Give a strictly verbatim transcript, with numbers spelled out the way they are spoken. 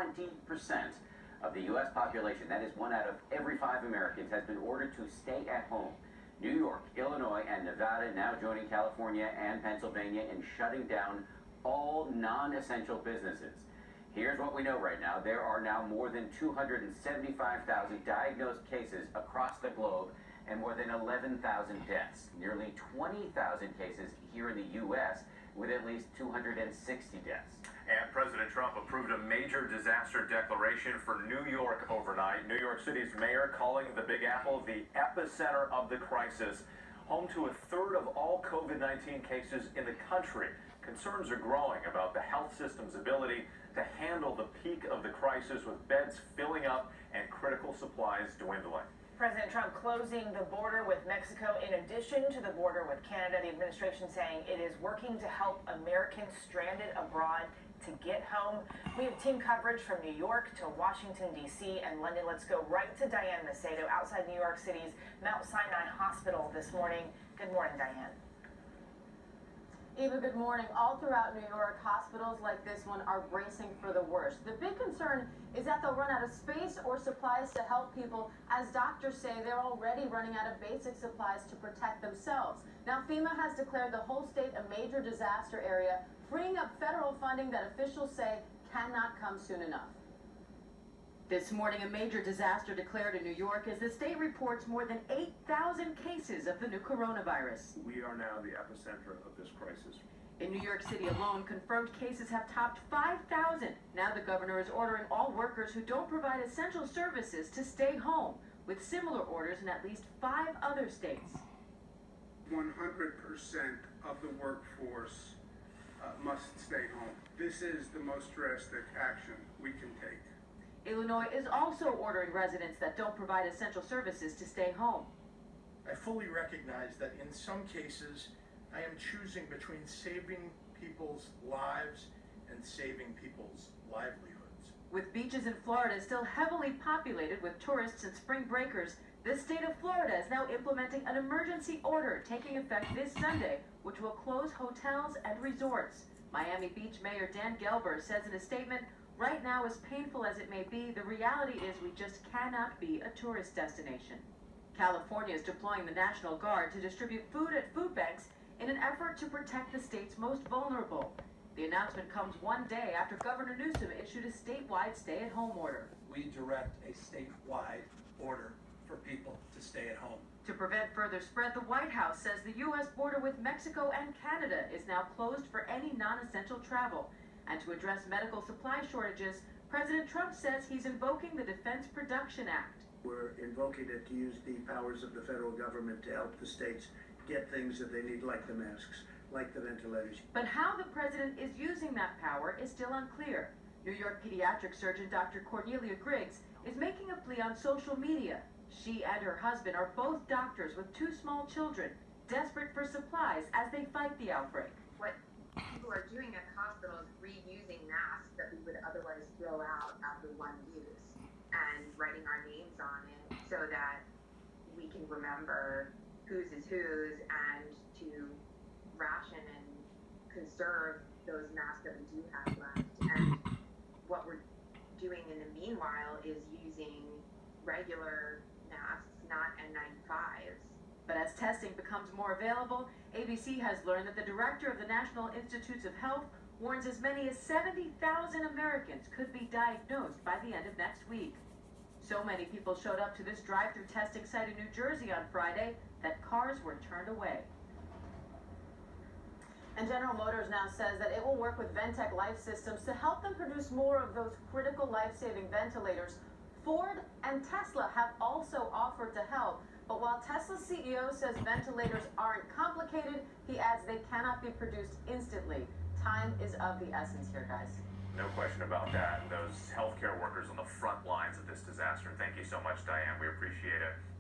twenty percent of the U S population, that is one out of every five Americans, has been ordered to stay at home. New York, Illinois, and Nevada now joining California and Pennsylvania in shutting down all non-essential businesses. Here's what we know right now. There are now more than two hundred seventy-five thousand diagnosed cases across the globe and more than eleven thousand deaths. Nearly twenty thousand cases here in the U S with at least two hundred sixty deaths. And President Trump approved a major disaster declaration for New York overnight. New York City's mayor calling the Big Apple the epicenter of the crisis, home to a third of all COVID nineteen cases in the country. Concerns are growing about the health system's ability to handle the peak of the crisis, with beds filling up and critical supplies dwindling. President Trump closing the border with Mexico in addition to the border with Canada. The administration saying it is working to help Americans stranded abroad to get home. We have team coverage from New York to Washington, D C and London. Let's go right to Diane Macedo outside New York City's Mount Sinai Hospital this morning. Good morning, Diane. Eva, good morning. All throughout New York, hospitals like this one are bracing for the worst. The big concern is that they'll run out of space or supplies to help people. As doctors say, they're already running out of basic supplies to protect themselves. Now, FEMA has declared the whole state a major disaster area, freeing up federal funding that officials say cannot come soon enough. This morning, a major disaster declared in New York as the state reports more than eight thousand cases of the new coronavirus. We are now the epicenter of this crisis. In New York City alone, confirmed cases have topped five thousand. Now the governor is ordering all workers who don't provide essential services to stay home, with similar orders in at least five other states. one hundred percent of the workforce uh, must stay home. This is the most drastic action we can take. Illinois is also ordering residents that don't provide essential services to stay home. I fully recognize that in some cases, I am choosing between saving people's lives and saving people's livelihoods. With beaches in Florida still heavily populated with tourists and spring breakers, the state of Florida is now implementing an emergency order taking effect this Sunday, which will close hotels and resorts. Miami Beach Mayor Dan Gelber says in a statement, "Right now, as painful as it may be, the reality is we just cannot be a tourist destination." California is deploying the National Guard to distribute food at food banks in an effort to protect the state's most vulnerable. The announcement comes one day after Governor Newsom issued a statewide stay-at-home order. We direct a statewide order for people to stay at home. To prevent further spread, the White House says the U S border with Mexico and Canada is now closed for any non-essential travel. And to address medical supply shortages, President Trump says he's invoking the Defense Production Act. We're invoking it to use the powers of the federal government to help the states get things that they need, like the masks, like the ventilators. But how the president is using that power is still unclear. New York pediatric surgeon Doctor Cornelia Griggs is making a plea on social media. She and her husband are both doctors with two small children, desperate for supplies as they fight the outbreak. What people are doing at the hospital is reusing masks that we would otherwise throw out after one use and writing our names on it so that we can remember whose is whose and to ration and conserve those masks that we do have left. And what we're doing in the meanwhile is using regular masks, not N ninety-fives. But as testing becomes more available, A B C has learned that the director of the National Institutes of Health warns as many as seventy thousand Americans could be diagnosed by the end of next week. So many people showed up to this drive-through testing site in New Jersey on Friday that cars were turned away. And General Motors now says that it will work with Ventec Life Systems to help them produce more of those critical life-saving ventilators. Ford and Tesla have also offered to help. But while Tesla's C E O says ventilators aren't complicated, he adds they cannot be produced instantly. Time is of the essence here, guys. No question about that. Those healthcare workers on the front lines of this disaster. Thank you so much, Diane. We appreciate it.